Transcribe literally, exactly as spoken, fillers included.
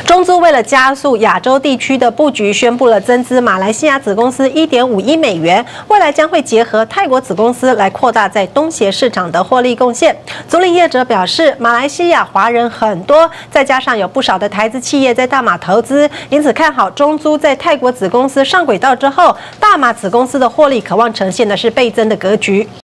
中租为了加速亚洲地区的布局，宣布了增资马来西亚子公司一点五亿美元，未来将会结合泰国子公司来扩大在东协市场的获利贡献。租赁业者表示，马来西亚华人很多，再加上有不少的台资企业在大马投资，因此看好中租在泰国子公司上轨道之后，大马子公司的获利渴望呈现的是倍增的格局。